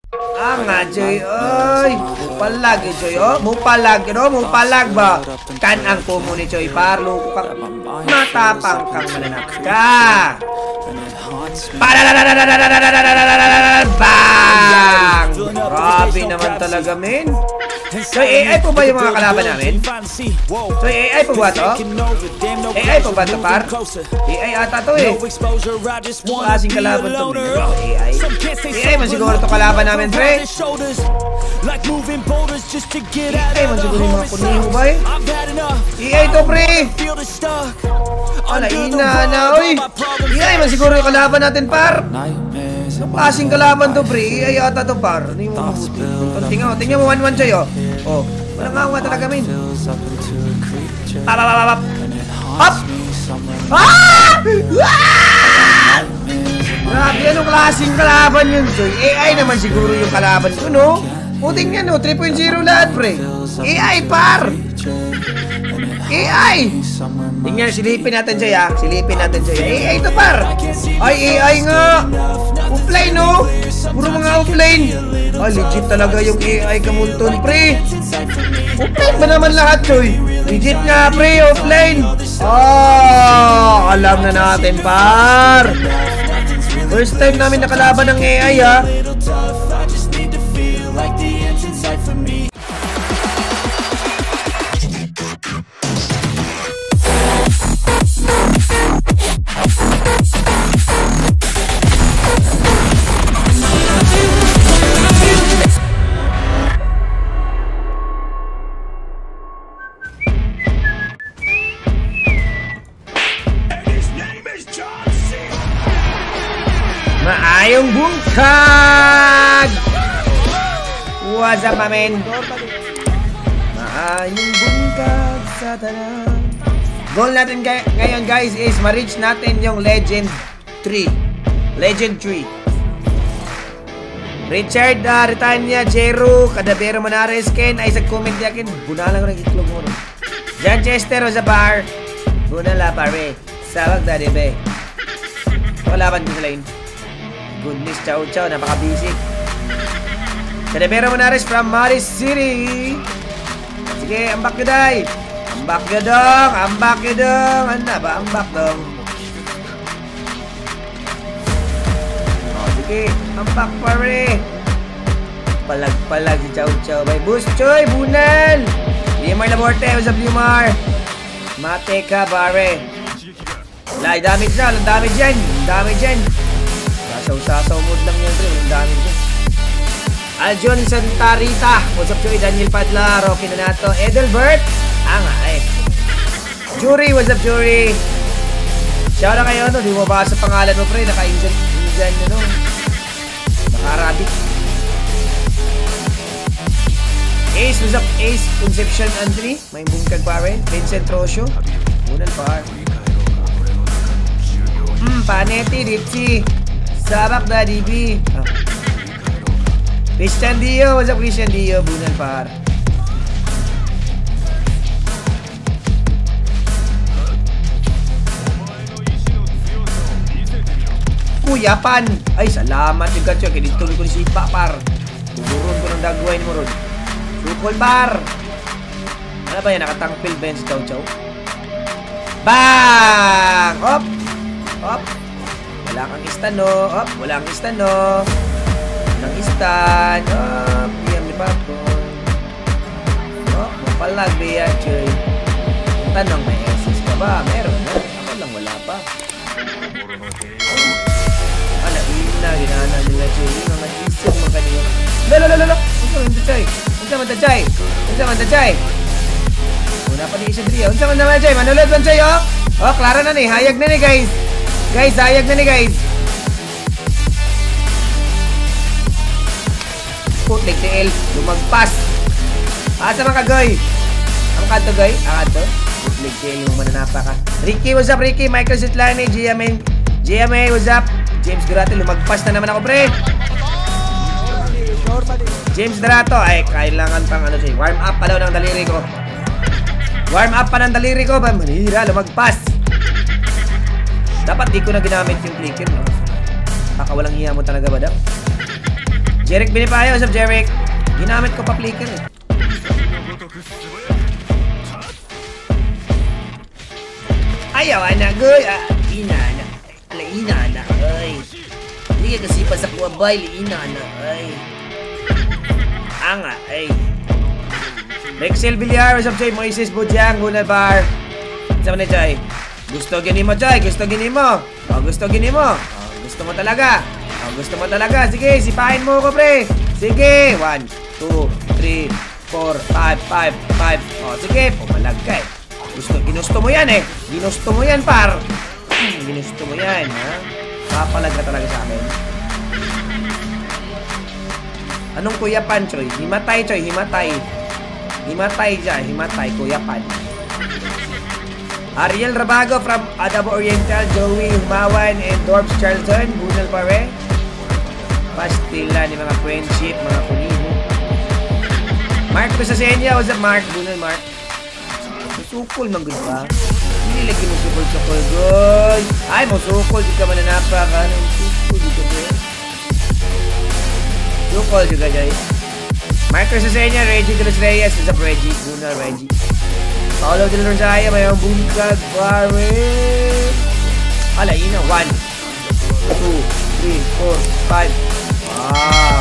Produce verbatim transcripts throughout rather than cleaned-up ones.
Ah nga, Joy, oy. Mupalag, Joy, oh. Mupalag, no? Mupalag ba? Kan ang kumo ni Joy, parlo ko kang matapang kang mananap ka. Bang! Grabe naman talaga, men. So, A I po ba yung mga kalaban namin? So, A I po ba to? A I po ba to, par? A I ata to eh. Klaseng kalaban to, men. A I. A I man siguro to kalaban namin, pre. A I man siguro yung mga kuniho ba eh. A I to, pre. Ah, naina na, oy. A I man siguro yung kalaban natin, par. Klaseng kalaban to, pre. A I ata to, par. Ano yung mga buti? Tingnan mo, tingnan mo, one one Joy, oh. Oh, walang ngawa talaga, min. Pap, pap, pap, pap. Pap! Ah! Ah! Grabe, anong klaseng kalaban yun, Joy? A I naman siguro yung kalaban ko, no? O, tingnan, no? three point oh lahat, pre. A I, par! A I! Tingnan, silipin natin, Joy, ha? Silipin natin, Joy. A I to, par! Ay, A I nga! Offline, no? Puro mga offline. Ah, legit talaga yung A I kamulton, pre. Offline ba naman lahat, Joy? Legit nga, pre. Offline. Ah, alam na natin, par. First time namin nakalaban ng A I, ha? Maayong bungkag! What's up, my man? Maayong bungkag sa tanan. Goal natin ngayon, guys, is ma-reach natin yung Legend three. Legend three. Richard, uh, Ritania, Jero, Cadabero Manares, Ken, Isaac comment yakin. Bunalang ko ng itlog mo. John Chester, o sa bar. Bunala, pare. Sawag, daddy, be. Pakalaban ko sa lane. Goodness, chow chow, napaka-basic. Cadabero Manares from Maris City. Sige, ambak nyo, day. Ambak nyo dong, ambak nyo dong. Ano ba, ambak dong. O, sige, ambak pare. Palag-palag si chow chow. By Boost Choy, Bunal. Liamar Laborte, what's up, Liamar? Mate ka, pare. Wala, damage na, walang damage yan. Damage yan. Sasaw-sasaw mood lang yan, bro. Ang dami dyan. Aljon Santarita. What's up, Joey? Daniel Padla. Rocky Nanato. Edelbert. Ah nga, eh. Jury. What's up, Jury? Shout out kayo, no? Di mo ba sa pangalan mo, pre? Naka-Indian, Indian, ano? Naka-Arabic. Ace. What's up, Ace? Conception Anthony. May bungkag pa rin. Vincent Rosio. Unal pa. Hmm, Paneti, Ritchie. Sabak, Daddy B. Oh. Christian Dio. What's up, Christian Dio? Bunal, par. Kuyapan. Ay, salamat yung gacho. Kaya dito ko si Sipa, par. Tuguron ko ng dagwain mo ron. Sukol, par. Ano ba yan? Nakatangpil ba yan si Chow Chow? Bang! Op! Op! Wala kang istan, no? Op, wala kang istan, no? Walang istan. Op, diyan ni Papon. Op, mapalag, Bea, Choy. Tanong, may assist ka ba? Meron, no? Ako lang, wala pa. Ala, ina, ginana nila, Choy. Mga isip, mga kanina. Lalo, lalo, lalo. Unsa man tachay? Unsa man tachay? Unsa man tachay? Una pa ni isa diri. Unsa man naman, Choy? Manulad man, Choy, oh? Oh, klaro na ni. Hayag na ni, guys. Guys, sayag na ni guys. Putlik T L, lumagpas. Asa mga kagoy? Ang kanto goy? Ang kanto? Putlik T L, yung mananapa ka. Ricky, what's up Ricky? Michael Zitlani, G M A, G M A, what's up? James Durato, lumagpas na naman ako pre. James Durato, ay kailangan pang ano siya. Warm up pa daw ng daliri ko. Warm up pa ng daliri ko. Manira, lumagpas. Dapat di ko na ginamit yung clicker, no? Baka walang hiya mo talaga ba daw? Jeric Binipayo, what's up Jeric? Ginamit ko pa flicker eh. Ayaw anak goy, ah, ina na. Ala ina na, ay. Hindi ka kasi pa sa kuwabay, ina na, ay. Anga, ay. Rexel Villar, what's up Joy? Moises Bujang, Gunal Bar. Saan na Joy? Gusto gini mo Joy, gusto gini mo. Oh, gusto gini mo. Oh, gusto mo talaga. Oh, gusto mo talaga. Sige, sipahin mo ko pre. Sige, one, two, three, four, five, five, five. Oh, sige, pumalag ka eh. Gusto, ginusto mo yan eh. Ginusto mo yan par. Hmm, ginusto mo yan ha. Papalag ka talaga sa akin. Anong Kuya Pan, Choy? Himatay, Choy, himatay. Himatay dyan, himatay, Kuya Pan. Ariel Rabago from Adabo Oriental, Joey Humawan, and Dorps Charlton, Bunal Pare. Pastila ni mga friendship, mga kuniho. Mark Kusasenya, what's up Mark? Bunal Mark. Sukol man gud pa. Hindi lagi mo sukol-sukol, goy. Ay, mo sukol, di ka mananapa ka. Sukol, di ka dyan. Sukol, di ka dyan. Marcos Sasenya, Reggie de los Reyes, what's up Reggie? Bunal, Reggie. Paolo de la Rosaya, may ang bungkag, pare. Ala, ina. One, two, three, four, five. Ah.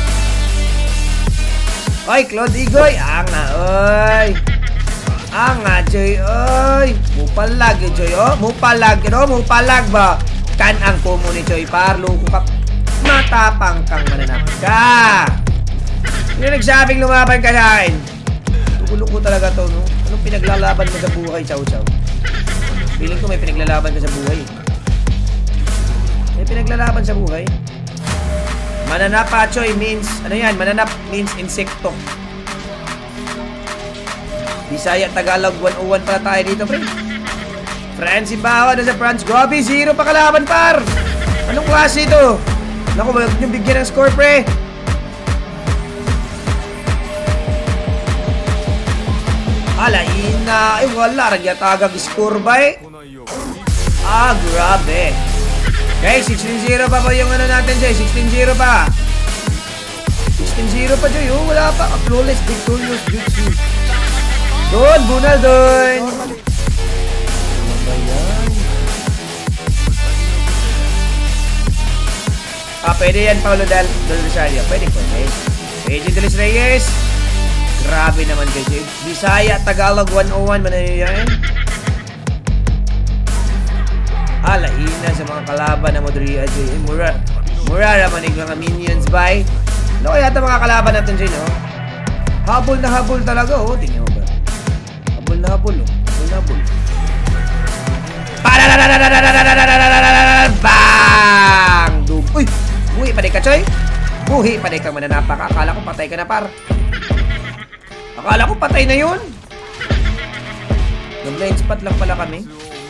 Oy, Claude Igoy. Ang na, oy. Ang nga, Joy, oy. Mupalag yun, Joy, oh. Mupalag yun, oh. Mupalag ba? Kan ang kumo ni Joy, parlo ko ka. Matapang kang mananap ka. Yung nagsabing lumaban ka sa akin. Tugulo ko talaga to, no? Anong pinaglalaban mo sa buhay, Chow Chow? Feeling ko may pinaglalaban ka sa buhay. May pinaglalaban sa buhay. Mananap, Choy, means, ano yan? Mananap means insekto. Bisaya, Tagalog, one oh one pala tayo dito, pre. Francie Bawa na sa France. Gobi, zero pa kalaban, par. Anong klase ito? Naku, wag nyo bigyan ng score, pre. Ala, ina. Ay, wala. Ragyatagag score ba eh? Ah, grabe. Okay, sixteen zero pa ba yung ano natin, Jay? sixteen zero pa. sixteen zero pa, Jay. Oh, wala pa. Flawless, victorious, jutsu. Doon, Bunal, doon. Ano ba yan? Ah, pwede yan, Paulo Del Rosario. Pwede ko, okay? Reggie de los Reyes. Grabe naman kayo. Bisaya, Tagalog, one oh one. Manay yan. Alaina sa mga kalaban na Modria. Mura. Mura naman yung mga minions, bye. Ano kaya ito mga kalaban natin dyan, no? Habol na habol talaga, oh. Tingnan mo ba? Habol na habol, oh. Habol na habol. Bang! Uy! Buhi pa di ka, Choy. Buhi pa di kang mananapak. Akala ko patay ka na, par. Akala ko patay na yun. Nag-blind spot lang pala kami.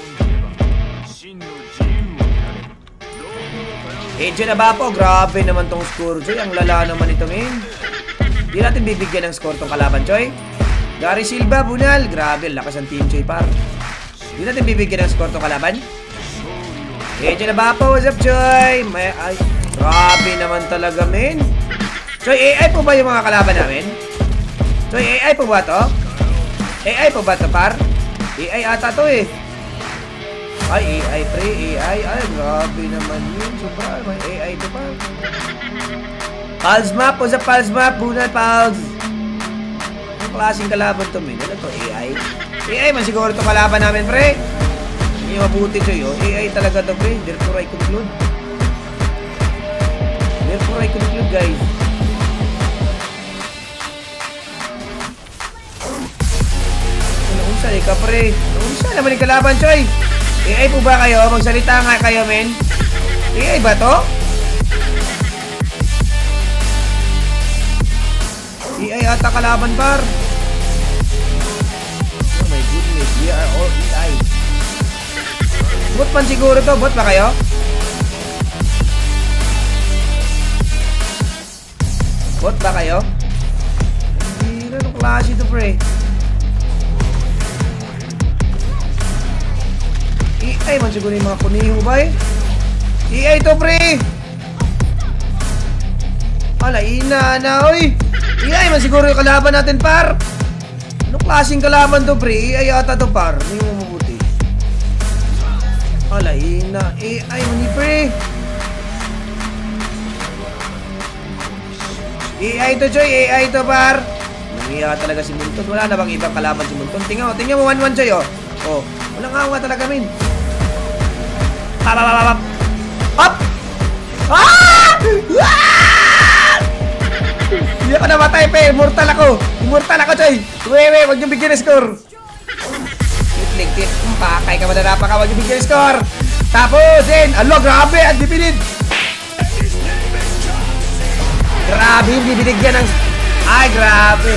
Edge na ba po? Grabe naman tong score, Choy. Ang lala naman ito, men. Di natin bibigyan ng score tong kalaban, Choy. Gary Silva, Bunal. Grabe, lakas ang team, Choy, par. Di natin bibigyan ng score tong kalaban. Edge na ba po? What's up, Choy? May, ay, grabe naman talaga, men. Choy, A I po ba yung mga kalaban namin? Choy, A I po ba to? A I po ba to, par? A I ata to, eh. Ay, A I, pre, A I. Ay, grabe naman yun. Sobra, may A I to pa. Pulse map po sa Pulse map. Bunal, Pulse. Ang klaseng kalaban to, men. Ano to, A I? A I man siguro to kalaban namin, pre. Hindi mabuti to yun. A I talaga to, pre. Therefore, I conclude. Therefore, I conclude, guys. Naunsa, ika, pre. Naunsa naman yung kalaban, Choy. A I po ba kayo? Magsalita nga kayo, men. A I ba to? A I ata kalaban, par. Oh my goodness, we are all A I. Bot man siguro to. Bot ba kayo? Bot ba kayo? Hindi na nung klase to, pre. A I man siguro yung mga kuniho ba eh? A I to, pre! Alaina na, oy. A I man siguro yung kalaban natin, par. Anong klaseng kalaban to, pre? A I ata to, par. Hindi mo mabuti. Alaina. A I man ni, pre. A I to, Choy. A I to, par. Nangiya talaga si Munton. Wala na bang ibang kalaban si Munton? Tingnan mo, tingnan mo one one, Choy, oh. Oh, walang awa talaga, min. Pap, pap, pap, pap. Up! Ah! Ah! Hindi ako namatay, pe. Immortal ako. Immortal ako, Choy. Wewe, wag niyong bigyan ng score. Titlig, tip. Pakay ka, madarapa ka. Wag niyong bigyan ng score. Tapos, then, alo, grabe. Ang dipinid. Grabe, hindi binigyan ng... Ay, grabe.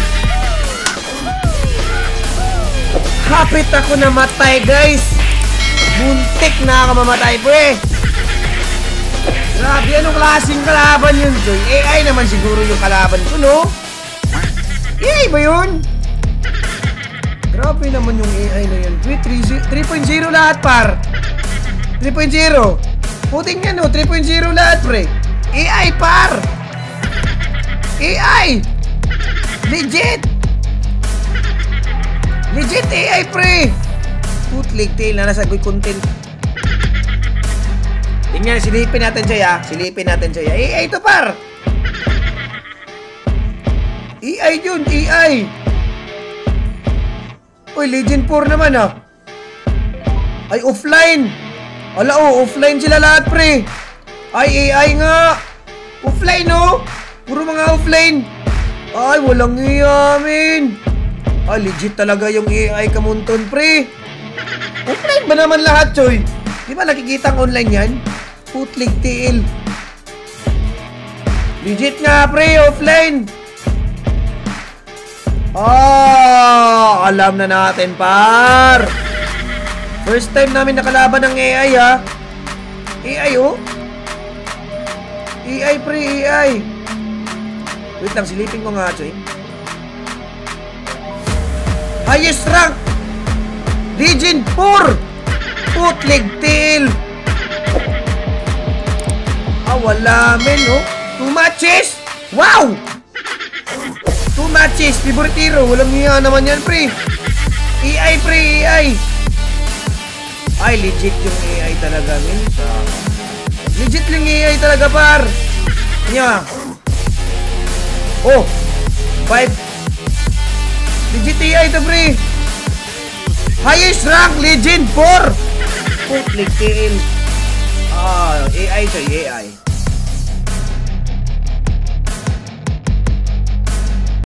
Hapit ako namatay, guys. Buntik na ako mamatay, pre. Grabe, anong klaseng kalaban yun, Choy? A I naman siguro yung kalaban ko, no? A I ba yun? Grabe naman yung A I na yun. three point oh lahat, par. three point oh. Puting yan, no? three point oh lahat, pre. A I, par. A I. Legit. Legit A I, pre. Putlig tail na nasa good content. Tingnan, silipin natin siya, ya. Silipin natin siya, ya. A I to, par. A I yun, A I. Uy, Legend four naman, ah. Ay, offline. Ala, oh, offline sila lahat, pre. Ay, A I nga. Offline, no? Puro mga offline. Ay, walang iyamin. Ay, legit talaga yung A I kamunton, pre. Offline ba naman lahat, Choy? Di ba nakikita ang online yan? Putlig tiil. Legit nga, pre, offline. Ah, alam na natin, par. First time namin nakalaban ng A I, ha. A I, oh. A I, pre, A I. Wait lang, silipin ko nga, Choy. Highest rank. Legend four. Putlig tiil. Ah, wala, men, oh. Two matches. Wow. Two matches. Favorite hero. Walang niya naman yan, pre. A I, pre, A I. Ay, legit yung A I talaga, men. Legit yung A I talaga, par. Nya. Oh. Five. Legit A I to, pre. Highest rank, Legend four. Putlig tiil. Ah, A I to A I.